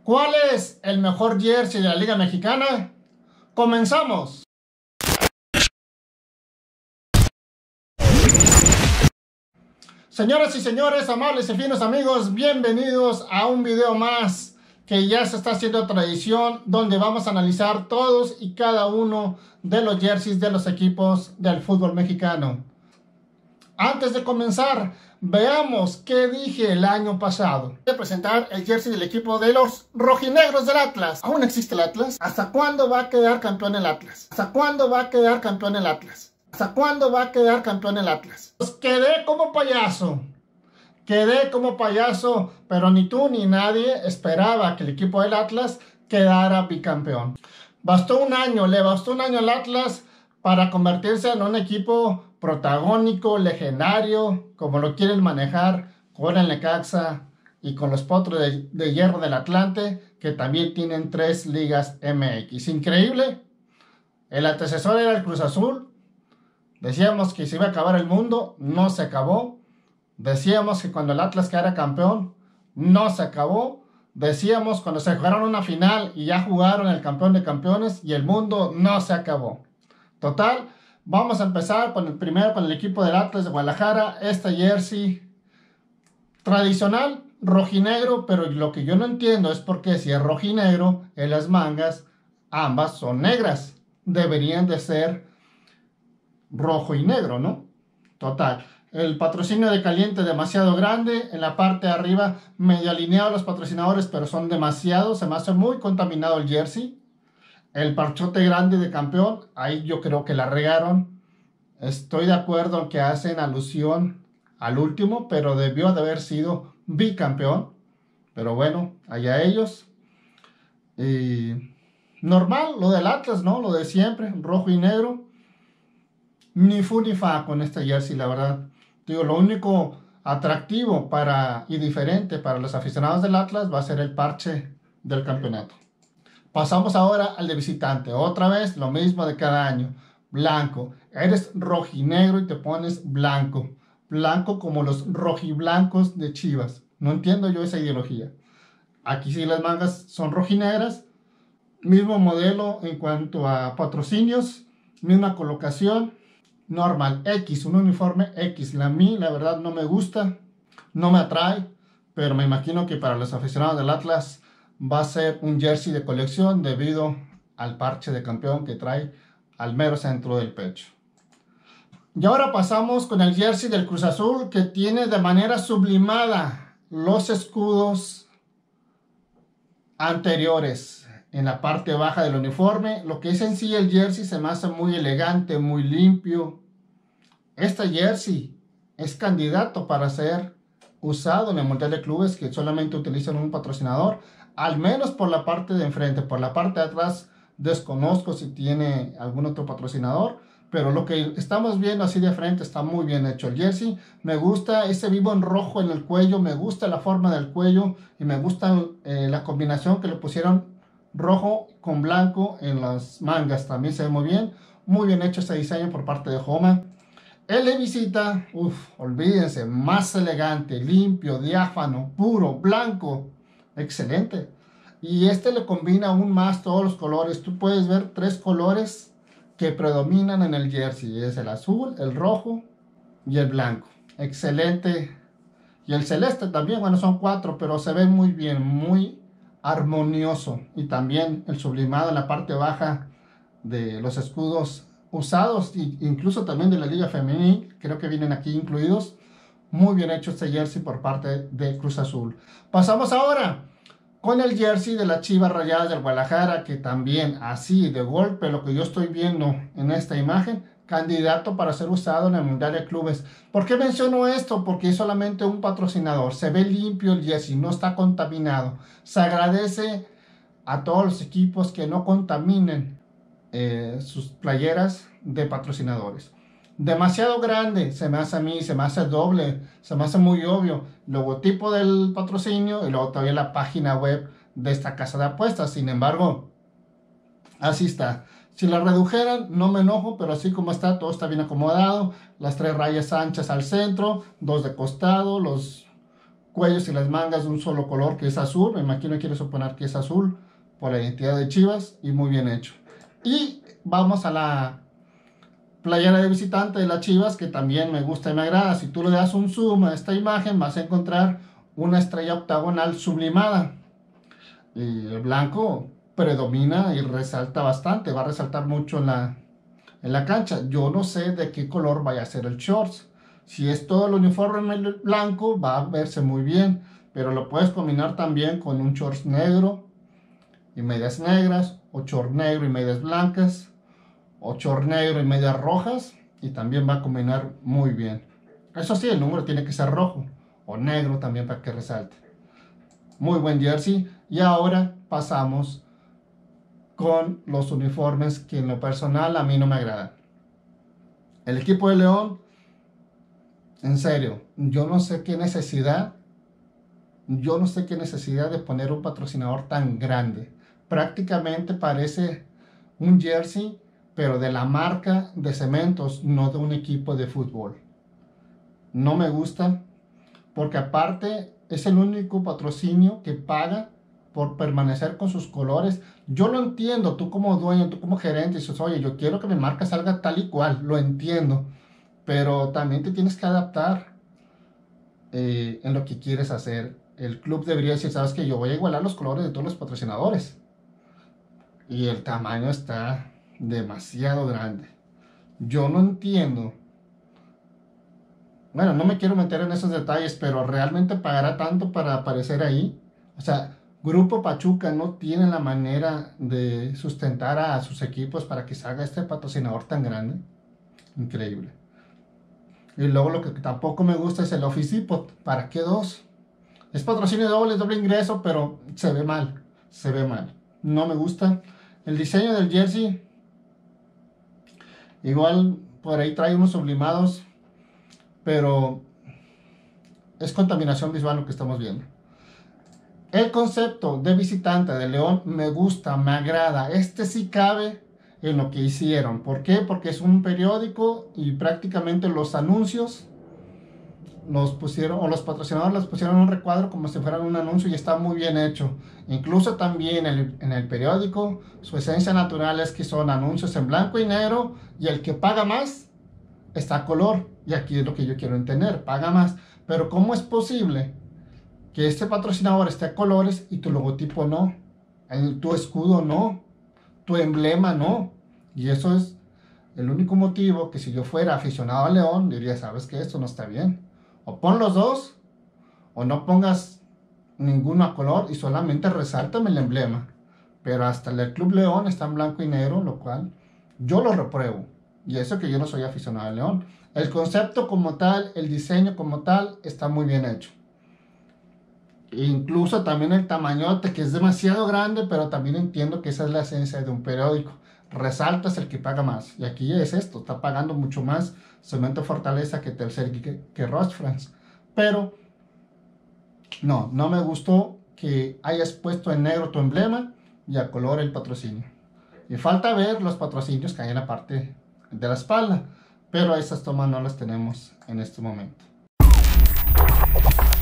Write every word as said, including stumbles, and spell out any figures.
¿Cuál es el mejor jersey de la Liga Mexicana? ¡Comenzamos! Señoras y señores, amables y finos amigos, bienvenidos a un video más que ya se está haciendo tradición, donde vamos a analizar todos y cada uno de los jerseys de los equipos del fútbol mexicano. Antes de comenzar, veamos qué dije el año pasado. Voy a presentar el jersey del equipo de los rojinegros del Atlas. ¿Aún existe el Atlas? ¿Hasta cuándo va a quedar campeón el Atlas? ¿Hasta cuándo va a quedar campeón el Atlas? ¿Hasta cuándo va a quedar campeón el Atlas? Pues quedé como payaso. Quedé como payaso, pero ni tú ni nadie esperaba que el equipo del Atlas quedara bicampeón. Bastó un año, le bastó un año al Atlas para convertirse en un equipo protagónico, legendario, como lo quieren manejar con el Necaxa y con los Potros de, de Hierro del Atlante, que también tienen tres ligas M X. Increíble. El antecesor era el Cruz Azul. Decíamos que se iba a acabar el mundo, no se acabó. Decíamos que cuando el Atlas quedara campeón, no se acabó. Decíamos cuando se jugaron una final y ya jugaron el campeón de campeones y el mundo no se acabó. Total, vamos a empezar con el primero, con el equipo del Atlas de Guadalajara. Este jersey tradicional, rojinegro, pero lo que yo no entiendo es por qué si es rojinegro, en las mangas ambas son negras. Deberían de ser rojo y negro, ¿no? Total. El patrocinio de Caliente demasiado grande. En la parte de arriba medio alineado los patrocinadores, pero son demasiados. Se me hace muy contaminado el jersey. El parchote grande de campeón, ahí yo creo que la regaron. Estoy de acuerdo en que hacen alusión al último, pero debió de haber sido bicampeón. Pero bueno, allá ellos. Y normal, lo del Atlas, ¿no? Lo de siempre, rojo y negro. Ni fu ni fa con este jersey, la verdad. Digo, lo único atractivo para, y diferente para los aficionados del Atlas va a ser el parche del campeonato. Pasamos ahora al de visitante. Otra vez lo mismo de cada año. Blanco. Eres rojinegro y te pones blanco. Blanco como los rojiblancos de Chivas. No entiendo yo esa ideología. Aquí sí las mangas son rojinegras. Mismo modelo en cuanto a patrocinios. Misma colocación. Normal. X. Un uniforme X. A mí la verdad no me gusta. No me atrae. Pero me imagino que para los aficionados del Atlas va a ser un jersey de colección debido al parche de campeón que trae al mero centro del pecho. Y ahora pasamos con el jersey del Cruz Azul, que tiene de manera sublimada los escudos anteriores en la parte baja del uniforme. Lo que es en sí el jersey se me hace muy elegante, muy limpio. Este jersey es candidato para ser usado en el Mundial de Clubes, que solamente utilizan un patrocinador. Al menos por la parte de enfrente. Por la parte de atrás desconozco si tiene algún otro patrocinador, pero lo que estamos viendo así de frente está muy bien hecho el jersey. Me gusta ese vivo en rojo en el cuello, me gusta la forma del cuello y me gusta eh, la combinación que le pusieron rojo con blanco en las mangas. También se ve muy bien, muy bien hecho ese diseño por parte de Homa. El de visita, uff, olvídense, más elegante, limpio, diáfano, puro, blanco. Excelente. Y este le combina aún más todos los colores. Tú puedes ver tres colores que predominan en el jersey. Es el azul, el rojo y el blanco. Excelente. Y el celeste también, bueno, son cuatro, pero se ve muy bien, muy armonioso. Y también el sublimado en la parte baja de los escudos usados, e incluso también de la Liga Femenil. Creo que vienen aquí incluidos. Muy bien hecho este jersey por parte de Cruz Azul. Pasamos ahora con el jersey de las Chivas Rayadas del Guadalajara, que también así de golpe, lo que yo estoy viendo en esta imagen, candidato para ser usado en el Mundial de Clubes. ¿Por qué menciono esto? Porque es solamente un patrocinador. Se ve limpio el jersey, no está contaminado. Se agradece a todos los equipos que no contaminen eh, sus playeras de patrocinadores. Demasiado grande, se me hace a mí, se me hace doble, se me hace muy obvio. Logotipo del patrocinio y luego todavía la página web de esta casa de apuestas. Sin embargo, así está. Si la redujeran, no me enojo, pero así como está, todo está bien acomodado. Las tres rayas anchas al centro, dos de costado, los cuellos y las mangas de un solo color, que es azul. Me imagino que quiere suponer que es azul por la identidad de Chivas, y muy bien hecho. Y vamos a la playera de visitante de las Chivas, que también me gusta y me agrada. Si tú le das un zoom a esta imagen, vas a encontrar una estrella octagonal sublimada, y el blanco predomina y resalta bastante, va a resaltar mucho en la, en la cancha. Yo no sé de qué color vaya a ser el shorts. Si es todo el uniforme blanco, va a verse muy bien, pero lo puedes combinar también con un shorts negro y medias negras, o short negro y medias blancas, o short negro y medias rojas, y también va a combinar muy bien. Eso sí, el número tiene que ser rojo o negro también para que resalte. Muy buen jersey. Y ahora pasamos con los uniformes que en lo personal a mí no me agradan. El equipo de León, en serio, yo no sé qué necesidad, yo no sé qué necesidad de poner un patrocinador tan grande. Prácticamente parece un jersey, pero de la marca de cementos, no de un equipo de fútbol. No me gusta, porque aparte es el único patrocinio que paga por permanecer con sus colores. Yo lo entiendo, tú como dueño, tú como gerente, dices, oye, yo quiero que mi marca salga tal y cual, lo entiendo, pero también te tienes que adaptar eh, en lo que quieres hacer. El club debería decir, sabes que yo voy a igualar los colores de todos los patrocinadores, y el tamaño está demasiado grande. Yo no entiendo. Bueno, no me quiero meter en esos detalles, pero realmente pagará tanto para aparecer ahí. O sea, Grupo Pachuca no tiene la manera de sustentar a sus equipos para que salga este patrocinador tan grande. Increíble. Y luego lo que tampoco me gusta es el Office Depot. ¿Para qué dos? Es patrocinio doble, doble ingreso, pero se ve mal. Se ve mal. No me gusta. El diseño del jersey, igual por ahí trae unos sublimados, pero es contaminación visual lo que estamos viendo. El concepto de visitante de León me gusta, me agrada. Este sí cabe en lo que hicieron. ¿Por qué? Porque es un periódico y prácticamente los anuncios los pusieron, o los patrocinadores los pusieron en un recuadro como si fueran un anuncio, y está muy bien hecho. Incluso también el, en el periódico, su esencia natural es que son anuncios en blanco y negro, y el que paga más está a color. Y aquí es lo que yo quiero entender, paga más. Pero ¿cómo es posible que este patrocinador esté a colores y tu logotipo no? Tu escudo no, tu emblema no. Y eso es el único motivo que, si yo fuera aficionado a León, diría, sabes que esto no está bien. O pon los dos, o no pongas ninguno a color y solamente resáltame el emblema. Pero hasta el Club León está en blanco y negro, lo cual yo lo repruebo. Y eso que yo no soy aficionado a León. El concepto como tal, el diseño como tal, está muy bien hecho. Incluso también el tamañote, que es demasiado grande, pero también entiendo que esa es la esencia de un periódico. Resaltas el que paga más. Y aquí es esto, está pagando mucho más Cemento Fortaleza que Telcel, que, que Rostfrance. Pero no, no me gustó que hayas puesto en negro tu emblema y a color el patrocinio. Y falta ver los patrocinios que hay en la parte de la espalda, pero esas tomas no las tenemos en este momento.